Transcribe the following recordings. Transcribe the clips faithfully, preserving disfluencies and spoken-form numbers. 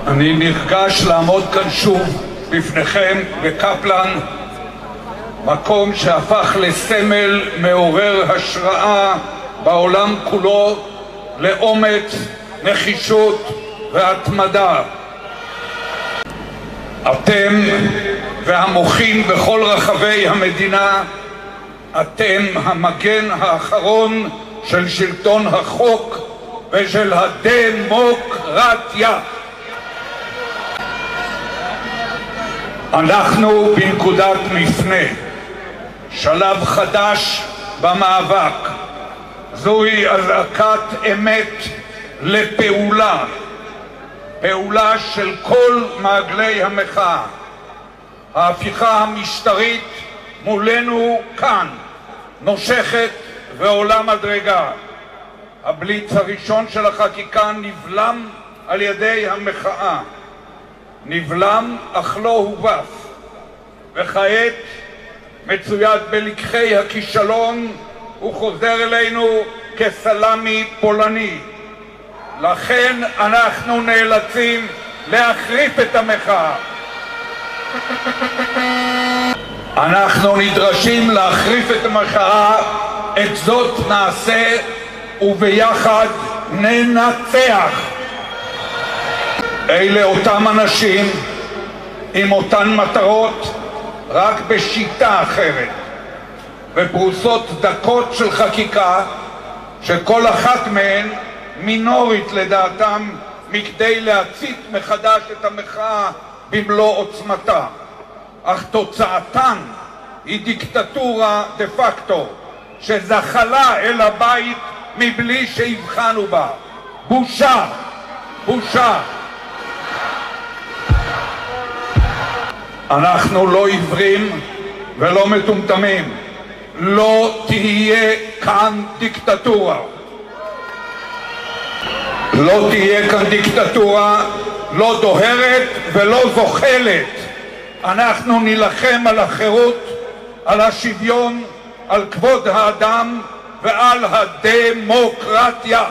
אני נרגש לעמוד כאן שוב בפניכם בקפלן, מקום שהפך לסמל מעורר השראה בעולם כולו לאומץ, נחישות והתמדה. אתם והמוחים בכל רחבי המדינה, אתם המגן האחרון של שלטון החוק ושל הדמוקרטיה. אנחנו בנקודת מפנה, שלב חדש במאבק. זוהי אזעקת אמת לפעולה, פעולה של כל מעגלי המחאה. ההפיכה המשטרית מולנו כאן נושכת ועולה מדרגה. הבליץ הראשון של החקיקה נבלם על ידי המחאה, נבלם אך לא הובס, וכעת מצויד בלקחי הכישלון וחוזר אלינו כסלמי פולני. לכן אנחנו נאלצים להחריף את המחאה. אנחנו נדרשים להחריף את המחאה, את זאת נעשה וביחד ננצח. אלה אותם אנשים עם אותן מטרות, רק בשיטה אחרת, בפרוסות דקות של חקיקה שכל אחת מהן מינורית לדעתם מכדי להצית מחדש את המחאה במלוא עוצמתה, אך תוצאתן היא דיקטטורה דה פקטו שזחלה אל הבית מבלי שהבחנו בה. בושה, בושה. אנחנו לא עיוורים ולא מטומטמים. לא תהיה כאן דיקטטורה. לא תהיה כאן דיקטטורה, לא דוהרת ולא זוחלת. אנחנו נילחם על החירות, על השוויון, על כבוד האדם ועל הדמוקרטיה.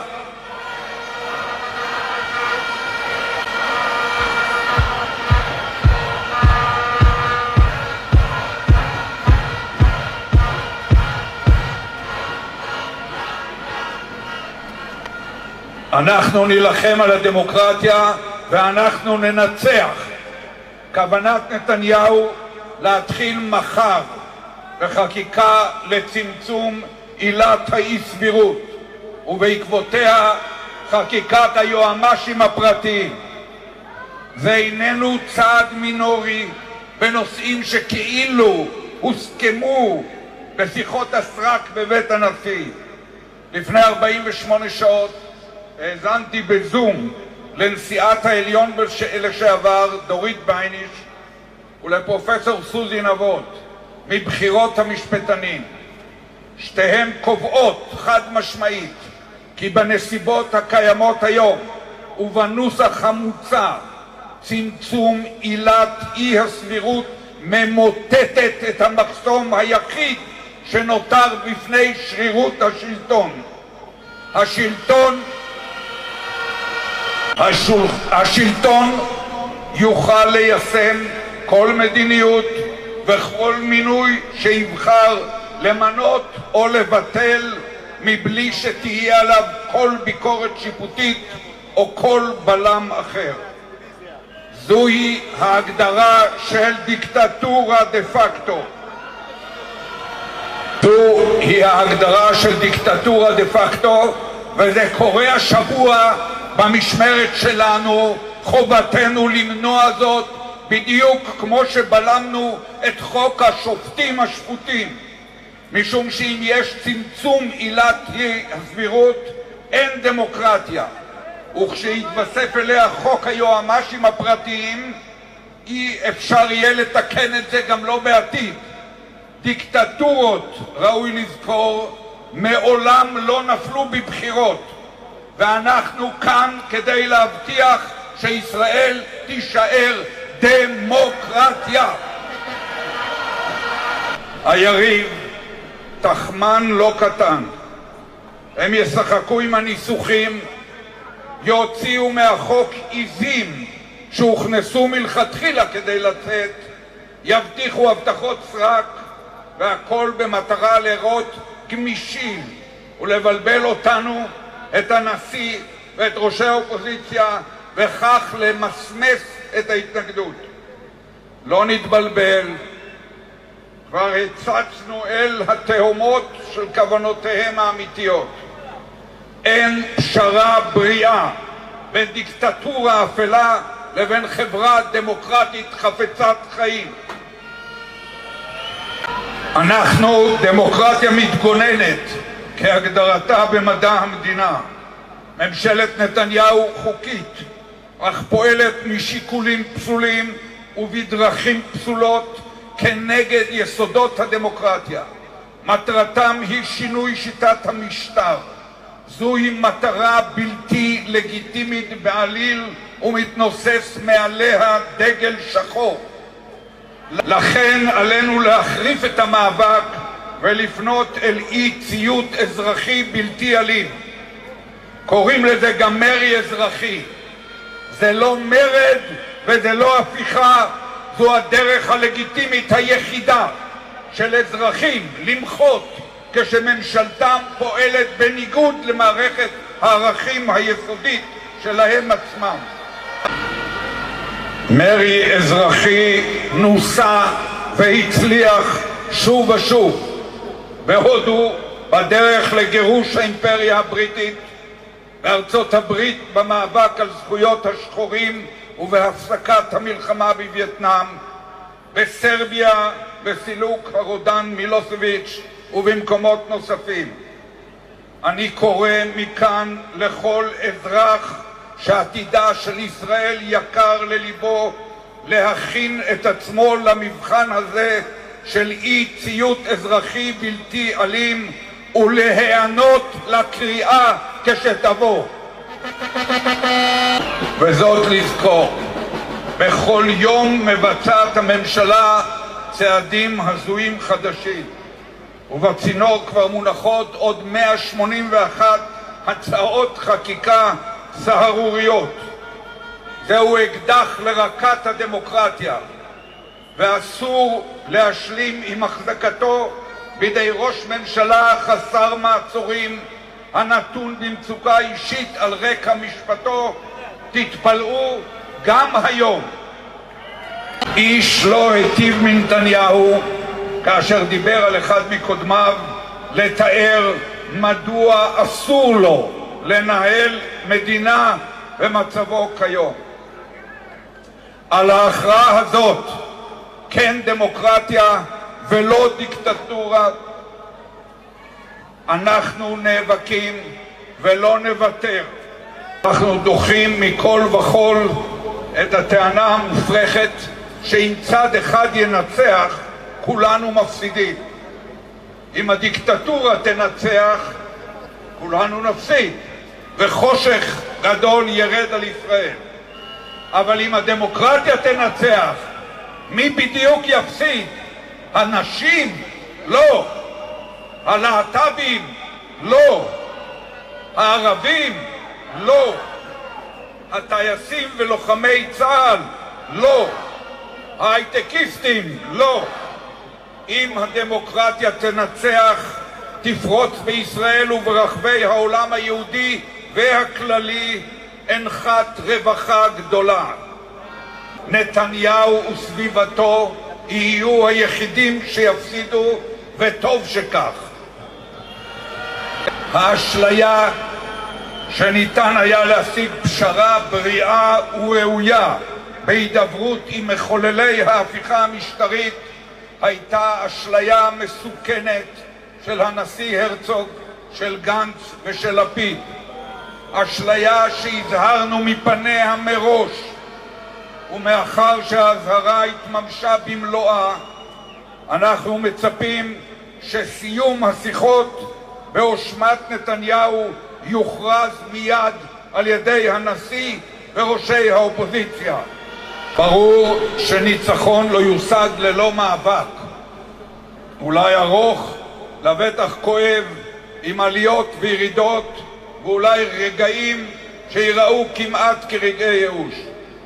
אנחנו נילחם על הדמוקרטיה ואנחנו ננצח. כוונת נתניהו להתחיל מחר בחקיקה לצמצום עילת האי-סבירות ובעקבותיה חקיקת היועמ"שים הפרטיים. זה איננו צעד מינורי בנושאים שכאילו הוסכמו בשיחות הסרק בבית הנשיא. לפני ארבעים ושמונה שעות האזנתי בזום לנשיאת העליון לשעבר דורית בייניש ולפרופסור סוזי נבות מבחירות המשפטנים. שתיהן קובעות חד משמעית כי בנסיבות הקיימות היום ובנוסח המוצע צמצום עילת אי הסבירות ממוטטת את המחסום היחיד שנותר בפני שרירות השלטון. השלטון השול... השלטון יוכל ליישם כל מדיניות וכל מינוי שיבחר למנות או לבטל מבלי שתהיה עליו כל ביקורת שיפוטית או כל בלם אחר. זוהי ההגדרה של דיקטטורה דה פקטו. זוהי ההגדרה של דיקטטורה דה פקטו, וזה קורה השבוע במשמרת שלנו. חובתנו למנוע זאת בדיוק כמו שבלמנו את חוק השופטים השפוטים, משום שאם יש צמצום עילת הסבירות אין דמוקרטיה, וכשיתווסף אליה חוק היועמ"שים הפרטיים אי אפשר יהיה לתקן את זה גם לא בעתיד. דיקטטורות, ראוי לזכור, מעולם לא נפלו בבחירות, ואנחנו כאן כדי להבטיח שישראל תישאר דמוקרטיה. היריב תחמן לא קטן. הם ישחקו עם הניסוחים, יוציאו מהחוק עיזים שהוכנסו מלכתחילה כדי לצאת יבטיחו הבטחות סרק, והכל במטרה לראות גמישים ולבלבל אותנו, את הנשיא ואת ראשי האופוזיציה, וכך למסמס את ההתנגדות. לא נתבלבל, כבר הצצנו אל התהומות של כוונותיהם האמיתיות. אין פשרה בריאה בין דיקטטורה אפלה לבין חברה דמוקרטית חפצת חיים. אנחנו דמוקרטיה מתגוננת כהגדרתה במדע המדינה. ממשלת נתניהו חוקית, אך פועלת משיקולים פסולים ובדרכים פסולות כנגד יסודות הדמוקרטיה. מטרתם היא שינוי שיטת המשטר. זוהי מטרה בלתי לגיטימית בעליל ומתנוסס מעליה דגל שחור. לכן עלינו להחריף את המאבק ולפנות אל אי ציות אזרחי בלתי אלים. קוראים לזה גם מרי אזרחי. זה לא מרד וזה לא הפיכה, זו הדרך הלגיטימית היחידה של אזרחים למחות כשממשלתם פועלת בניגוד למערכת הערכים היסודית שלהם עצמם. מרי אזרחי נוסה והצליח שוב ושוב בהודו בדרך לגירוש האימפריה הבריטית, בארצות הברית במאבק על זכויות השחורים ובהפסקת המלחמה בווייטנאם, בסרביה בסילוק הרודן מילוסביץ' ובמקומות נוספים. אני קורא מכאן לכל אזרח שעתידה של ישראל יקר לליבו להכין את עצמו למבחן הזה של אי ציות אזרחי בלתי אלים ולהיענות לקריאה כשתבוא. וזאת לזכור, בכל יום מבצעת הממשלה צעדים הזויים חדשים, ובצינור כבר מונחות עוד מאה שמונים ואחת הצעות חקיקה סהרוריות. זהו אקדח לרקת הדמוקרטיה, ואסור להשלים עם החזקתו בידי ראש ממשלה חסר מעצורים הנתון במצוקה אישית על רקע משפטו. תתפלאו, גם היום איש לא היטיב מנתניהו כאשר דיבר על אחד מקודמיו לתאר מדוע אסור לו לנהל מדינה במצבו כיום. על ההכרעה הזאת, כן דמוקרטיה ולא דיקטטורה, אנחנו נאבקים ולא נוותר. אנחנו דוחים מכל וכל את הטענה המופרכת שאם צד אחד ינצח כולנו מפסידים. אם הדיקטטורה תנצח כולנו נפסיד וחושך גדול ירד על ישראל. אבל אם הדמוקרטיה תנצח, מי בדיוק יפסיד? הנשים? לא. הלהט"בים? לא. הערבים? לא. הטייסים ולוחמי צה"ל? לא. ההייטקיסטים? לא. אם הדמוקרטיה תנצח, תפרוץ בישראל וברחבי העולם היהודי והכללי אנחת רווחה גדולה. נתניהו וסביבתו יהיו היחידים שיפסידו, וטוב שכך. האשליה שניתן היה להשיג פשרה בריאה וראויה בהידברות עם מחוללי ההפיכה המשטרית הייתה אשליה מסוכנת של הנשיא הרצוג, של גנץ ושל לפיד. אשליה שהזהרנו מפניה מראש, ומאחר שההזהרה התממשה במלואה, אנחנו מצפים שסיום השיחות באשמת נתניהו יוכרז מיד על ידי הנשיא וראשי האופוזיציה. ברור שניצחון לא יושג ללא מאבק, אולי ארוך, לבטח כואב, עם עליות וירידות ואולי רגעים שיראו כמעט כרגעי ייאוש.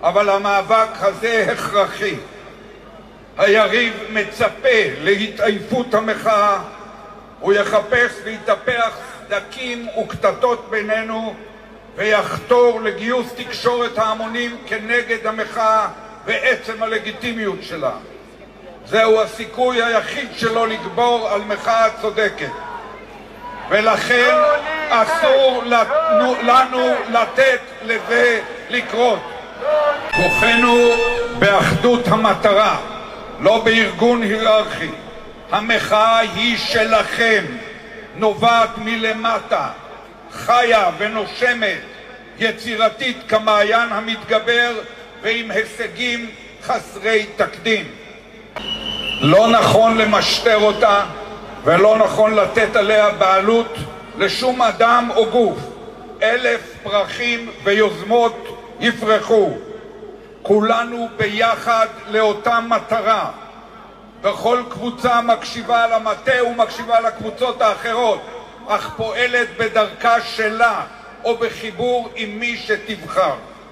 אבל המאבק הזה הכרחי. היריב מצפה להתעייפות המחאה, הוא יחפש ויטפח סדקים וקטטות בינינו, ויחתור לגיוס תקשורת ההמונים כנגד המחאה ועצם הלגיטימיות שלה. זהו הסיכוי היחיד שלו לגבור על מחאה צודקת, ולכן אסור לנו לתת לזה לקרות. כוחנו באחדות המטרה, לא בארגון היררכי. המחאה היא שלכם, נובעת מלמטה, חיה ונושמת, יצירתית כמעיין המתגבר ועם הישגים חסרי תקדים. לא נכון למשטר אותה ולא נכון לתת עליה בעלות לשום אדם או גוף. אלף פרחים ויוזמות יפרחו, כולנו ביחד לאותה מטרה. בכל קבוצה מקשיבה למטה ומקשיבה לקבוצות האחרות, אך פועלת בדרכה שלה או בחיבור עם מי שתבחר.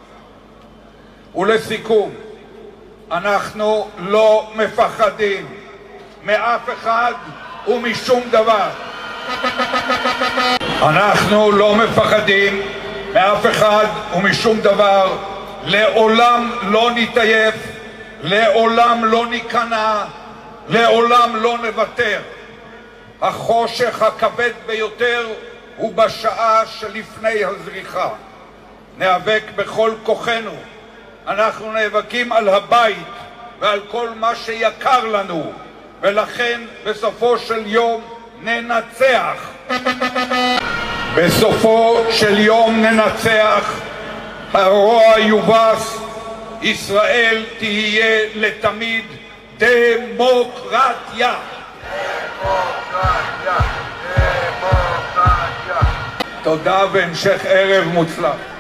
ולסיכום, אנחנו לא מפחדים מאף אחד ומשום דבר. אנחנו לא מפחדים מאף אחד ומשום דבר. לעולם לא נתעייף, לעולם לא ניכנע, לעולם לא נוותר. החושך הכבד ביותר הוא בשעה שלפני הזריחה. ניאבק בכל כוחנו. אנחנו נאבקים על הבית ועל כל מה שיקר לנו, ולכן בסופו של יום ננצח. בסופו של יום ננצח, הרוע יובס, ישראל תהיה לתמיד דמוקרטיה. דמוקרטיה, דמוקרטיה. תודה והמשך ערב מוצלח.